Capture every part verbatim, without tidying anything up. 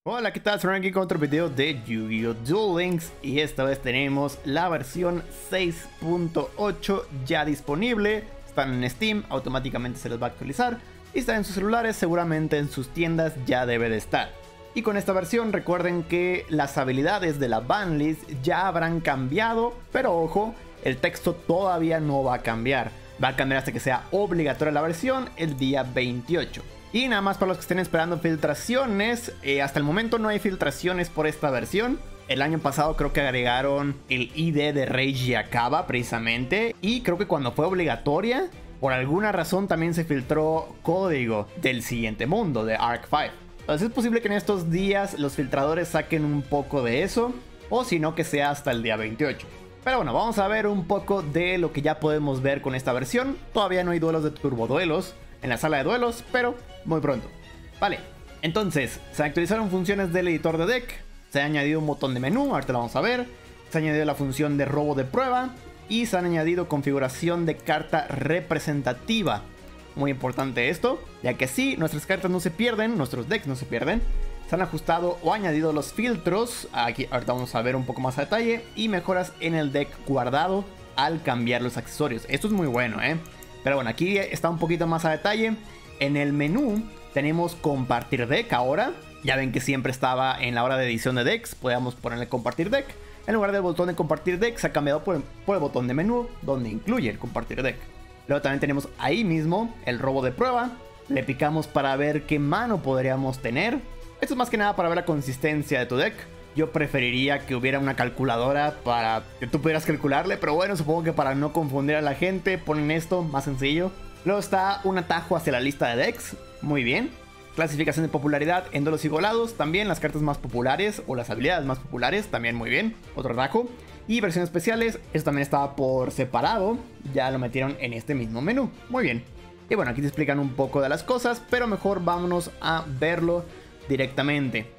Hola, ¿qué tal? Soy aquí con otro video de Yu-Gi-Oh! Duel Links y esta vez tenemos la versión seis punto ocho ya disponible. Están en Steam, automáticamente se les va a actualizar y están en sus celulares, seguramente en sus tiendas ya debe de estar. Y con esta versión recuerden que las habilidades de la banlist ya habrán cambiado, pero ojo, el texto todavía no va a cambiar. Va a cambiar hasta que sea obligatoria la versión el día veintiocho. Y nada más para los que estén esperando filtraciones, eh, hasta el momento no hay filtraciones por esta versión. El año pasado creo que agregaron el I D de Reiji Akaba precisamente. Y creo que cuando fue obligatoria, por alguna razón también se filtró código del siguiente mundo, de Arc cinco. Entonces es posible que en estos días los filtradores saquen un poco de eso, o si no que sea hasta el día veintiocho. Pero bueno, vamos a ver un poco de lo que ya podemos ver con esta versión. Todavía no hay duelos de turboduelos en la sala de duelos, pero muy pronto. Vale, entonces se actualizaron funciones del editor de deck, se ha añadido un botón de menú, ahorita lo vamos a ver, se ha añadido la función de robo de prueba y se han añadido configuración de carta representativa. Muy importante esto, ya que así nuestras cartas no se pierden, nuestros decks no se pierden. Se han ajustado o añadido los filtros, aquí ahorita vamos a ver un poco más a detalle, y mejoras en el deck guardado al cambiar los accesorios. Esto es muy bueno, eh. Pero bueno, aquí está un poquito más a detalle. En el menú tenemos compartir deck ahora. Ya ven que siempre estaba en la hora de edición de decks, podíamos ponerle compartir deck. En lugar del botón de compartir deck se ha cambiado por, por el botón de menú, donde incluye el compartir deck. Luego también tenemos ahí mismo el robo de prueba. Le picamos para ver qué mano podríamos tener. Esto es más que nada para ver la consistencia de tu deck. Yo preferiría que hubiera una calculadora para que tú pudieras calcularle, pero bueno, supongo que para no confundir a la gente ponen esto más sencillo. Luego está un atajo hacia la lista de decks, muy bien. Clasificación de popularidad en duelos igualados, también las cartas más populares o las habilidades más populares, también muy bien, otro atajo. Y versiones especiales, esto también estaba por separado, ya lo metieron en este mismo menú, muy bien. Y bueno, aquí te explican un poco de las cosas, pero mejor vámonos a verlo directamente.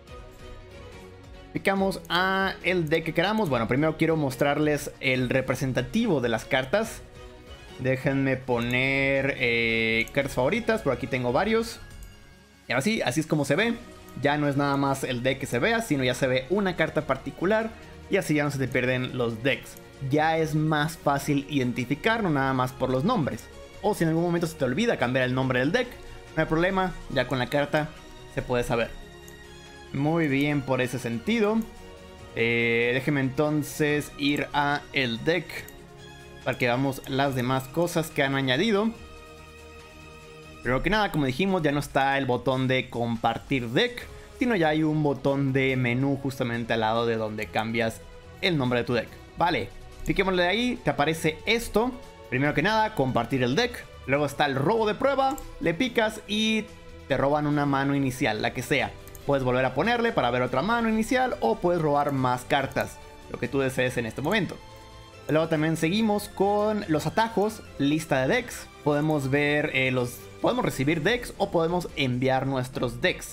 Picamos a el deck que queramos. Bueno, primero quiero mostrarles el representativo de las cartas. Déjenme poner eh, cartas favoritas. Por aquí tengo varios. Y ahora sí, así es como se ve. Ya no es nada más el deck que se vea, sino ya se ve una carta particular. Y así ya no se te pierden los decks. Ya es más fácil identificar, no nada más por los nombres. O si en algún momento se te olvida cambiar el nombre del deck, no hay problema, ya con la carta se puede saber. Muy bien por ese sentido. Eh, déjenme entonces ir a el deck para que veamos las demás cosas que han añadido. Primero que nada, como dijimos, ya no está el botón de compartir deck, sino ya hay un botón de menú justamente al lado de donde cambias el nombre de tu deck. Vale, piquémosle de ahí, te aparece esto. Primero que nada, compartir el deck. Luego está el robo de prueba, le picas y te roban una mano inicial, la que sea. Puedes volver a ponerle para ver otra mano inicial o puedes robar más cartas, lo que tú desees en este momento. Luego también seguimos con los atajos, lista de decks. Podemos ver eh, los... podemos recibir decks o podemos enviar nuestros decks.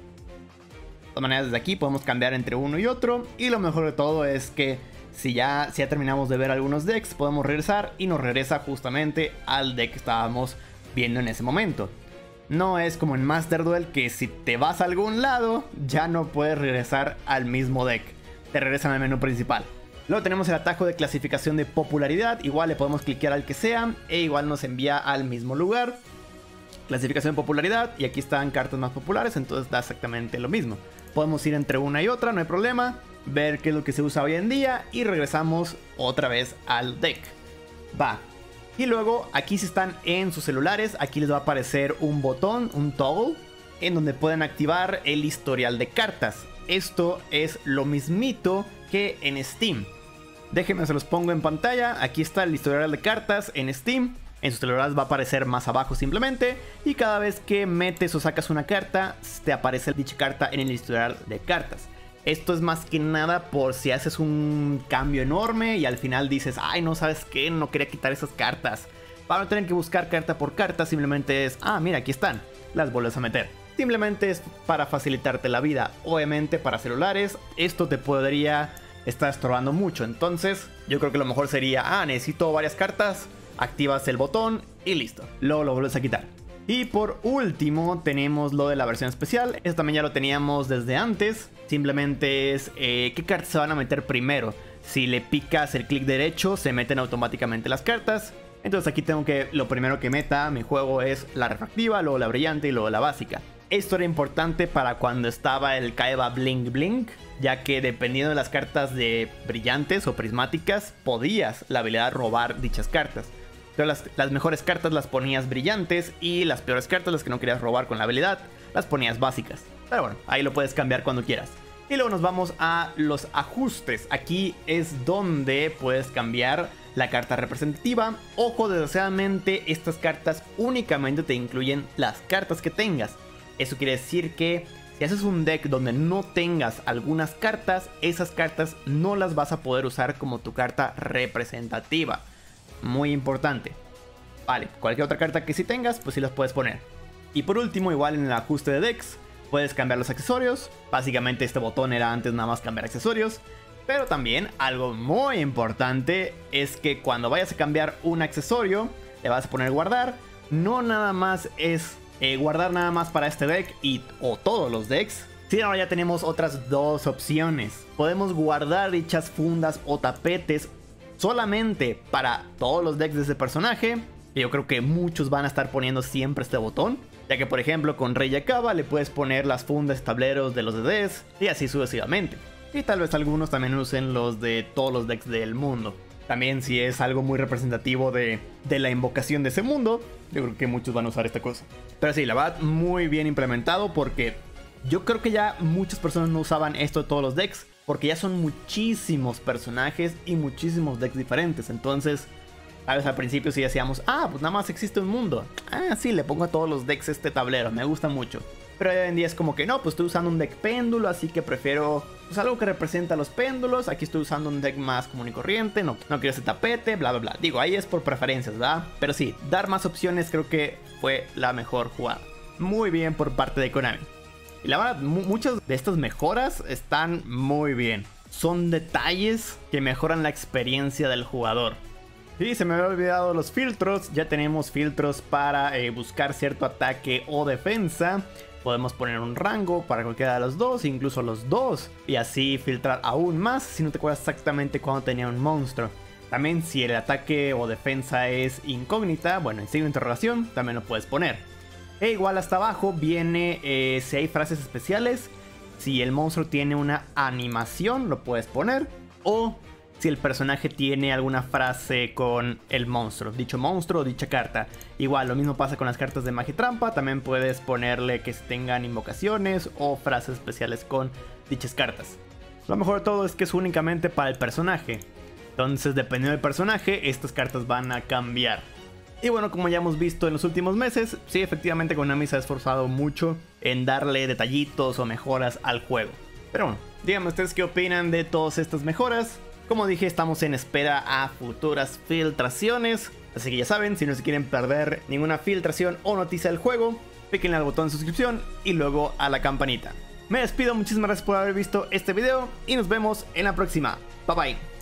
De todas maneras, desde aquí podemos cambiar entre uno y otro. Y lo mejor de todo es que si ya, si ya terminamos de ver algunos decks, podemos regresar y nos regresa justamente al deck que estábamos viendo en ese momento. No es como en Master Duel que si te vas a algún lado ya no puedes regresar al mismo deck. Te regresan al menú principal. Luego tenemos el atajo de clasificación de popularidad. Igual le podemos cliquear al que sea e igual nos envía al mismo lugar. Clasificación de popularidad y aquí están cartas más populares, entonces da exactamente lo mismo. Podemos ir entre una y otra, no hay problema. Ver qué es lo que se usa hoy en día y regresamos otra vez al deck. Va. Y luego aquí si están en sus celulares, aquí les va a aparecer un botón, un toggle, en donde pueden activar el historial de cartas. Esto es lo mismito que en Steam. Déjenme, se los pongo en pantalla. Aquí está el historial de cartas en Steam. En sus celulares va a aparecer más abajo simplemente. Y cada vez que metes o sacas una carta, te aparece dicha carta en el historial de cartas. Esto es más que nada por si haces un cambio enorme y al final dices, ay, no, ¿sabes qué? No quería quitar esas cartas. Para no tener que buscar carta por carta, simplemente es, ah, mira, aquí están. Las vuelves a meter. Simplemente es para facilitarte la vida. Obviamente para celulares, esto te podría estar estorbando mucho. Entonces, yo creo que lo mejor sería, ah, necesito varias cartas. Activas el botón y listo. Luego lo vuelves a quitar. Y por último tenemos lo de la versión especial. Esto también ya lo teníamos desde antes. Simplemente es eh, qué cartas se van a meter primero. Si le picas el clic derecho se meten automáticamente las cartas. Entonces aquí tengo que, lo primero que meta mi juego es la refractiva, luego la brillante y luego la básica. Esto era importante para cuando estaba el Kaiba Blink Blink, ya que dependiendo de las cartas de brillantes o prismáticas, podías la habilidad robar dichas cartas. Entonces las, las mejores cartas las ponías brillantes y las peores cartas, las que no querías robar con la habilidad, las ponías básicas. Pero bueno, ahí lo puedes cambiar cuando quieras. Y luego nos vamos a los ajustes. Aquí es donde puedes cambiar la carta representativa. Ojo, desgraciadamente estas cartas únicamente te incluyen las cartas que tengas. Eso quiere decir que si haces un deck donde no tengas algunas cartas, esas cartas no las vas a poder usar como tu carta representativa. Muy importante. Vale, cualquier otra carta que sí tengas, pues sí las puedes poner. Y por último, igual en el ajuste de decks, puedes cambiar los accesorios. Básicamente este botón era antes nada más cambiar accesorios. Pero también algo muy importante es que cuando vayas a cambiar un accesorio, le vas a poner guardar. No nada más es eh, guardar nada más para este deck y, o todos los decks. Sino ahora ya tenemos otras dos opciones. Podemos guardar dichas fundas o tapetes solamente para todos los decks de ese personaje. Y yo creo que muchos van a estar poniendo siempre este botón. Ya que por ejemplo con Rey Yakaba le puedes poner las fundas y tableros de los D Ds y así sucesivamente. Y tal vez algunos también usen los de todos los decks del mundo. También si es algo muy representativo de, de la invocación de ese mundo, yo creo que muchos van a usar esta cosa. Pero sí, la verdad muy bien implementado porque yo creo que ya muchas personas no usaban esto de todos los decks. Porque ya son muchísimos personajes y muchísimos decks diferentes. Entonces, a veces al principio sí decíamos, ah, pues nada más existe un mundo. Ah, sí, le pongo a todos los decks este tablero, me gusta mucho. Pero hoy en día es como que no, pues estoy usando un deck péndulo, así que prefiero pues algo que representa a los péndulos. Aquí estoy usando un deck más común y corriente, no, no quiero ese tapete, bla bla bla. Digo, ahí es por preferencias, ¿verdad? Pero sí, dar más opciones creo que fue la mejor jugada. Muy bien por parte de Konami. Y la verdad, muchas de estas mejoras están muy bien. Son detalles que mejoran la experiencia del jugador. Y se me había olvidado los filtros. Ya tenemos filtros para eh, buscar cierto ataque o defensa. Podemos poner un rango para cualquiera de los dos, incluso los dos. Y así filtrar aún más si no te acuerdas exactamente cuando tenía un monstruo. También si el ataque o defensa es incógnita, bueno, en signo de interrogación, también lo puedes poner. E igual hasta abajo viene eh, si hay frases especiales. Si el monstruo tiene una animación, lo puedes poner. O si el personaje tiene alguna frase con el monstruo, dicho monstruo o dicha carta. Igual, lo mismo pasa con las cartas de magia y trampa. También puedes ponerle que tengan invocaciones o frases especiales con dichas cartas. Lo mejor de todo es que es únicamente para el personaje. Entonces, dependiendo del personaje, estas cartas van a cambiar. Y bueno, como ya hemos visto en los últimos meses, sí, efectivamente Konami se ha esforzado mucho en darle detallitos o mejoras al juego. Pero bueno, díganme ustedes qué opinan de todas estas mejoras. Como dije, estamos en espera a futuras filtraciones. Así que ya saben, si no se quieren perder ninguna filtración o noticia del juego, píquenle al botón de suscripción y luego a la campanita. Me despido, muchísimas gracias por haber visto este video y nos vemos en la próxima. Bye bye.